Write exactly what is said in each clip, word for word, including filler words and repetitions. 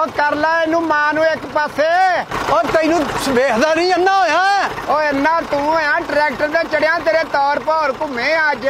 ओ कर ला इनू मां नू एक पासे। और तेनू वेखदा नहीं अन्ना होया ओ इन्ना तू है ट्रैक्टर ते चढ़िया तेरे तौर पर घूमे अज।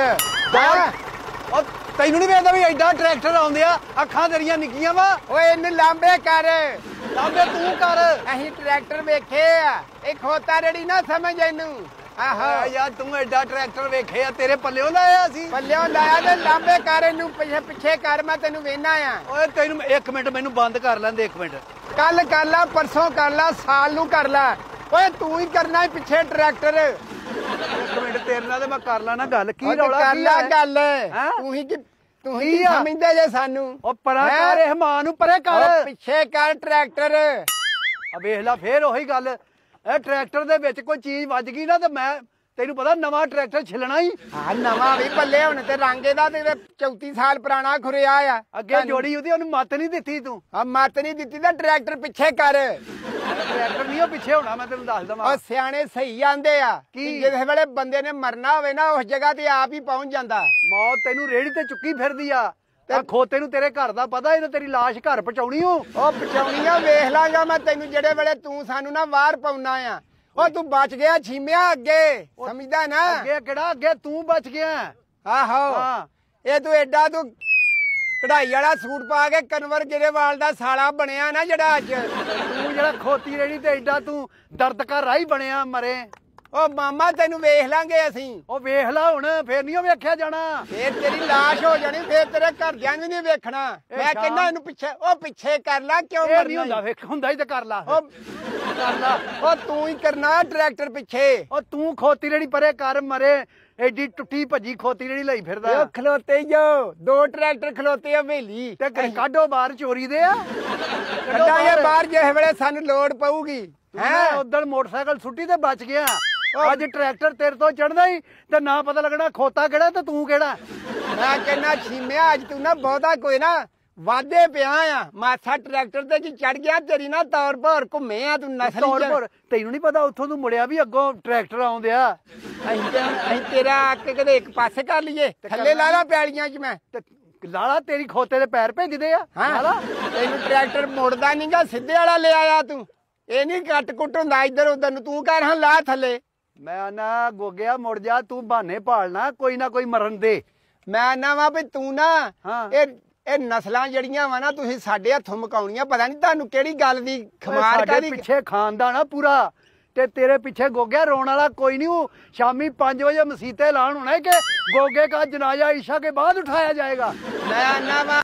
और तेनू नहीं वेखदा भी एडा ट्रैक्टर आउंदे आ अखां तेरियां निक्कियां वा। ओए इन्नू लांबे कर लांबे तू कर अहीं ट्रैक्टर वेखे आ ए खोता रेड़ी ना समझ इनू। आहो यार तू एडा ट्रैक्टर वेखे आ तेरे पल्लियों लाया सी पल्लियों लाया ते लांबे कर इनू पिछे पिछे कर मैं तेनू वेना आ। ओए तेनू एक मिनट मैनू बंद कर लैंदे एक मिनट। कल कर ला परसों कर ला साल नू कर ला। ओए तू ही करना है पिछे ट्रैक्टर। एक मिनट तेरे नाल मैं कर लाना गल की रौला कर ला गल हैं तू ही कि तू ही समझदे जे सानू। ओ परा कर ए मां नू परे कर पिछे कर ट्रैक्टर। आ वेख ला फेर ओही गल ए ट्रैक्टर दे विच कोई चीज वज गई ना ते मैं तेनू पता नवा ट्रैक्टर छिलना ही। हां नवा भी पल्ले हुण ते रंगे दा ते चौती साल पुराना खुरिया आ। अगे जोड़ी उदी ओनू मत नहीं दित्ती तू। हां मत नहीं दित्ती ते ट्रैक्टर पिछे कर। ट्रैक्टर नहीं पिछे होना मैं तेनू दस दवां। ओ सियाणे सही आंदे आ कि जिस वेले बंदे ने मरना होवे ना उस जगह ते आप ही पहुंच जांदा। मौत तेनू रेड़ी ते चुक्की फिरदी आ ते खोते नू तेरे घर दा पता इने तेरी लाश घर पहुंचाउणी हो। ओ पहुंचाउणी आ वेख लांगा मैं तेनू जेड़े वेले तू सानू ना बाहर पाउना आ। ओ तू बच गया छीमिया अगे समझदा ना। अगे केड़ा अगे तू बच गया। आहो ए तू एडा तू कढ़ाई वाला सूट पा के कन्वर गिरेवाल दा साला बनया ना जेड़ा अज तू जेड़ा खोती रेड़ी ते एडा तू दर्द कर राही बनया मरे। ओ मामा तेनू वेख लांगे असीं। ओ वेख ला हुण फेर नहीं वेख्या जाना फेर तेरी लाश हो जानी फिर तेरे घरदियां भी नहीं वेखना। मैं कहना इनू पिछे ओ पिछे कर ला क्यों मरना नहीं हुंदा वेख हुंदा ही ते कर ला ओ कर ला ओ तू ही करना ट्रैक्टर पिछे। ओ तू खोती रेड़ी परे कर मरे एडी टुट्टी भजी खोती रेड़ी लई फिरदा। ओ खलोते जो दो ट्रैक्टर खलोते हवेली ते काढो बाहर चोरी दे आ कड्डा ये बाहर जिस वेले सानू लोड़ पऊगी हैं उधर मोटरसाइकिल सुट्टी ते बच गया। अज ट्रैक्टर तेरे तो चढ़दा ही ते ना पता लगना खोता केड़ा ते तू केड़ा। मैं कहना छीमिया अज तू ना बहुता कोई ना वादे पिया आ माथा ट्रैक्टर ते जी चढ़ गया तेरी ना तौर पर घूमे आ तू नस्ल तौर पर तेनू नहीं पता उत्थों तू मुड़िया भी अगों ट्रैक्टर आउंदे आ। अहीं ते अहीं तेरा आके कदे एक पासे कर लीए थल्ले ला ला पैलियां च मैं लाला तेरी खोते दे पैर भेजदे आ। लाला तेनू ट्रैक्टर मोड़दा नहींगा सीधे वाला ले आया तू ए नहीं कट कुट हुंदा इधर उधर नू तू कर हां ला थल्ले। मैं ना गोगिया मुड़ जा तू बहाने भालना कोई ना कोई मरन दे। मैं ना वा भी तू ना ए ਇਹ ਨਸਲਾਂ ਜਿਹੜੀਆਂ ਵਾ ਨਾ ਤੁਸੀਂ ਸਾਡੇ ਹੱਥੋਂ ਮਕਾਉਣੀਆਂ ਪਤਾ ਨਹੀਂ ਤੁਹਾਨੂੰ ਕਿਹੜੀ ਗੱਲ ਦੀ ਖਮਾਰ ਕਾਦੀ ਪਿੱਛੇ ਖਾਨਦਾਨ ਆ ਪੂਰਾ ਤੇ ਤੇਰੇ ਪਿੱਛੇ ਗੋਗਿਆ ਰੋਣ ਵਾਲਾ ਕੋਈ ਨਹੀਂ ਉਹ ਸ਼ਾਮੀ ਪੰਜ ਵਜੇ ਮਸੀਤੇ ਐਲਾਨ ਹੋਣਾ ਹੈ ਕਿ गोगे का जनाजा ईशा के बाद उठाया जाएगा। मैं ना